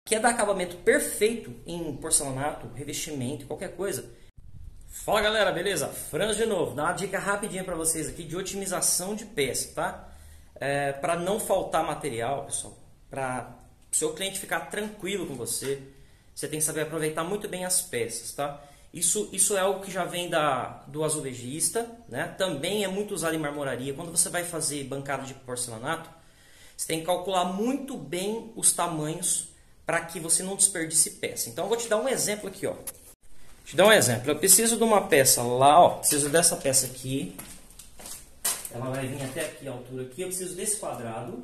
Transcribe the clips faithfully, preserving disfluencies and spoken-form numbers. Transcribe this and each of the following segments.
quer dar acabamento perfeito em porcelanato, revestimento, qualquer coisa. Fala galera, beleza? Franz de novo, dá uma dica rapidinha para vocês aqui de otimização de peça, tá? É, para não faltar material, pessoal, para o seu cliente ficar tranquilo com você, você tem que saber aproveitar muito bem as peças, tá? Isso, isso é algo que já vem da, do azulejista, né? Também é muito usado em marmoraria. Quando você vai fazer bancada de porcelanato, você tem que calcular muito bem os tamanhos para que você não desperdice peça. Então eu vou te dar um exemplo aqui, ó. Te dar um exemplo. Eu preciso de uma peça lá, ó. Preciso dessa peça aqui. Ela vai vir até aqui a altura aqui. Eu preciso desse quadrado.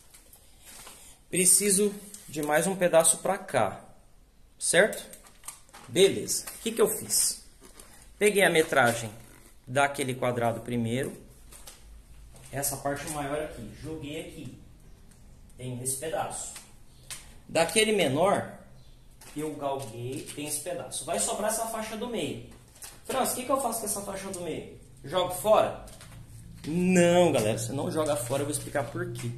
Preciso de mais um pedaço para cá, certo? Beleza. O que que eu fiz? Peguei a metragem daquele quadrado primeiro. Essa parte maior aqui. Joguei aqui. Tem esse pedaço. Daquele menor, eu galguei, tem esse pedaço. Vai sobrar essa faixa do meio. Franz, o que que eu faço com essa faixa do meio? Jogo fora? Não, galera. Você não joga fora. Eu vou explicar por quê.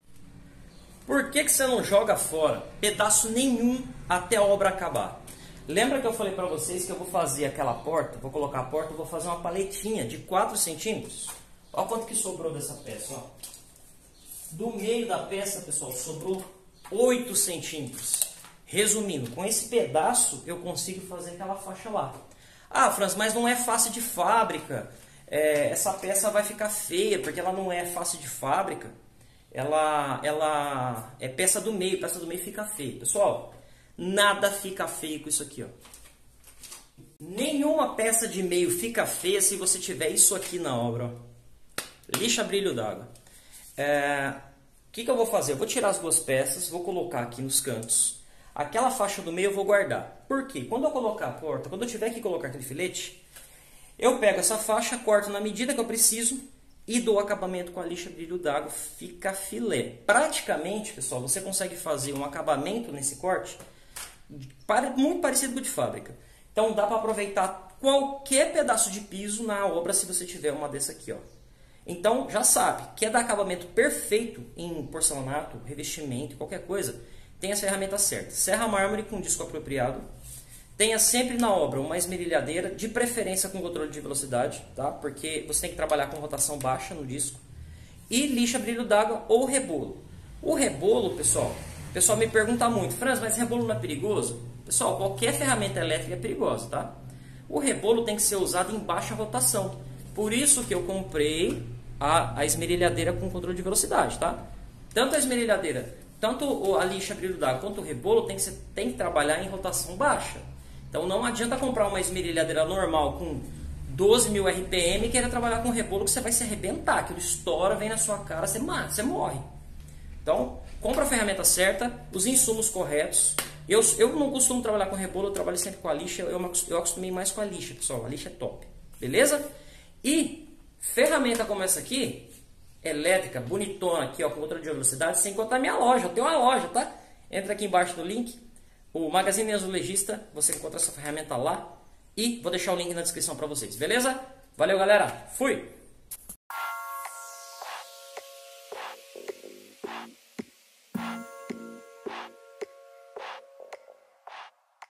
Por que que você não joga fora pedaço nenhum até a obra acabar? Lembra que eu falei para vocês que eu vou fazer aquela porta, vou colocar a porta, eu vou fazer uma paletinha de quatro centímetros? Olha quanto que sobrou dessa peça, ó. Do meio da peça, pessoal, sobrou oito centímetros. Resumindo, com esse pedaço eu consigo fazer aquela faixa lá. Ah, Franz, mas não é fácil de fábrica. É, essa peça vai ficar feia, porque ela não é fácil de fábrica. Ela, ela é peça do meio, peça do meio fica feia. Pessoal, nada fica feio com isso aqui, ó. Nenhuma peça de meio fica feia se você tiver isso aqui na obra, ó. Lixa brilho d'água. É, o que que eu vou fazer? Eu vou tirar as duas peças, vou colocar aqui nos cantos. Aquela faixa do meio eu vou guardar. Por quê? Quando eu colocar a porta, quando eu tiver que colocar aquele filete, eu pego essa faixa, corto na medida que eu preciso e dou acabamento com a lixa brilho d'água, fica filé. Praticamente, pessoal, você consegue fazer um acabamento nesse corte muito parecido com o de fábrica. Então dá para aproveitar qualquer pedaço de piso na obra se você tiver uma dessa aqui, ó. Então já sabe, quer dar acabamento perfeito em porcelanato, revestimento, qualquer coisa, tem as ferramentas certas. Serra mármore com disco apropriado. Tenha sempre na obra uma esmerilhadeira, de preferência com controle de velocidade, tá? Porque você tem que trabalhar com rotação baixa no disco. E lixa brilho d'água ou rebolo. O rebolo, pessoal, o pessoal me pergunta muito, Franz, mas rebolo não é perigoso? Pessoal, qualquer ferramenta elétrica é perigosa, tá? O rebolo tem que ser usado em baixa rotação. Por isso que eu comprei a, a esmerilhadeira com controle de velocidade, tá? Tanto a esmerilhadeira, tanto a lixa brilho d'água quanto o rebolo tem que, ser, tem que trabalhar em rotação baixa. Então não adianta comprar uma esmerilhadeira normal com doze mil R P M e querer trabalhar com rebolo que você vai se arrebentar. Aquilo estoura, vem na sua cara, você mata, você morre. Então, compra a ferramenta certa, os insumos corretos. Eu, eu não costumo trabalhar com rebolo, eu trabalho sempre com a lixa. Eu, eu acostumei mais com a lixa, pessoal. A lixa é top. Beleza? E ferramenta como essa aqui, elétrica, bonitona aqui, ó, com controle de velocidade, sem contar minha loja. Eu tenho uma loja, tá? Entra aqui embaixo no link. O Magazine Azulejista, você encontra essa ferramenta lá. E vou deixar o link na descrição para vocês, beleza? Valeu, galera. Fui!